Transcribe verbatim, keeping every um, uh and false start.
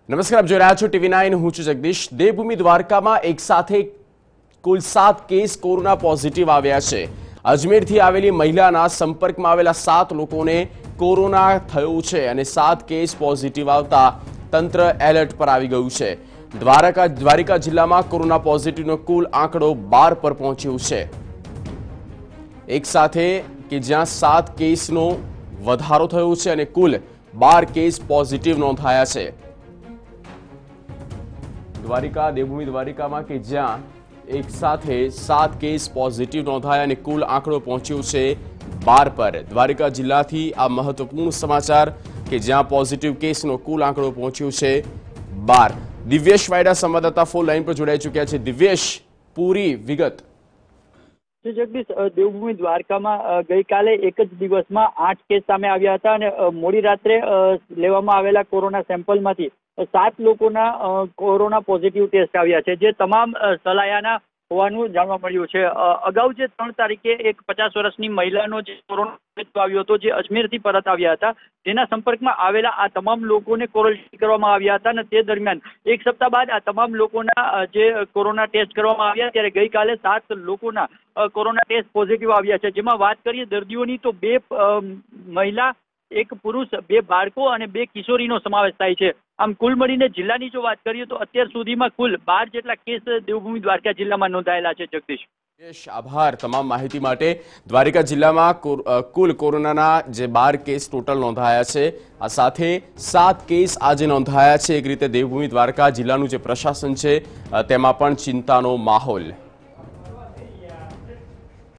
નમસ્કાર, આપ જોઈ રહ્યા છો ટીવી નાઇન. હું છું જગદીશ. દેવભૂમિ દ્વારકામાં એક સાથે કુલ સાત કેસ કોરોના પોઝિટિવ આવ્યા છે. અજમેરથી આવેલી મહિલાના સંપર્કમાં આવેલા સાત લોકોને કોરોના થયું છે અને સાત કેસ પોઝિટિવ આવતા તંત્ર એલર્ટ પર આવી ગયું છે. દ્વારકા દ્વારિકા જિલ્લામાં કોરોના પોઝિટિવનો કુલ આંકડો બાર પર પહોંચ્યો છે. એક સાથે કે જ્યાં સાત કેસનો વધારો થયો છે અને કુલ બાર કેસ પોઝિટિવ નોંધાયા છે. દ્વારિકા દેવભૂમિ દ્વારિકામાં કે જ્યાં એક સાથે સાત કેસ પોઝિટિવ નોંધાયા અને કુલ આંકડો પહોંચ્યો છે બાર પર. દ્વારિકા જિલ્લાથી આ મહત્વપૂર્ણ સમાચાર કે જ્યાં પોઝિટિવ કેસનો કુલ આંકડો પહોંચ્યો છે બાર. દિવ્યેશ વાયડા સંવાદદાતા ફોન લાઈન પર જોડાઈ ચૂક્યા છે. દિવ્યેશ, પૂરી વિગત. જગદીશ, દેવભૂમિ દ્વારકામાં ગઈકાલે એક જ દિવસમાં આઠ કેસ સામે આવ્યા હતા અને મોડી રાત્રે લેવામાં આવેલા કોરોના સેમ્પલમાંથી સાત લોકોના કોરોના પોઝિટિવ ટેસ્ટ આવ્યા છે, જે તમામ સલાયાના હોવાનું જાણવા મળ્યું છે. અગાઉ જે ત્રણ તારીખે એક પચાસ વર્ષની મહિલાનો જે કોરોના આવ્યો હતો, જે અજમેરથી પરત આવ્યા હતા, તેના સંપર્કમાં આવેલા આ તમામ લોકોને ક્વોરન્ટાઇન કરવામાં આવ્યા હતા અને તે દરમિયાન એક સપ્તાહ બાદ આ તમામ લોકોના જે કોરોના ટેસ્ટ કરવામાં આવ્યા, ત્યારે ગઈકાલે સાત લોકોના કોરોના ટેસ્ટ પોઝિટિવ આવ્યા છે. જેમાં વાત કરીએ દર્દીઓની તો બે મહિલા, એક પુરુષ, બે બાળકો અને બે કિશોરીનો સમાવેશ થાય છે. આમ કુલ મળીને જિલ્લાની જો વાત કરીએ તો અત્યાર સુધીમાં કુલ બાર જેટલા કેસ દેવભૂમિ દ્વારકા જિલ્લામાં નોંધાયેલા છે. જગદીશ, આભાર તમામ માહિતી માટે. દ્વારિકા જિલ્લામાં કુલ કોરોનાના જે બાર કેસ ટોટલ નોંધાયા છે, આ સાથે સાત કેસ આજે નોંધાયા છે. એક રીતે દેવભૂમિ દ્વારકા જિલ્લાનું જે પ્રશાસન છે તેમાં પણ ચિંતાનો માહોલ.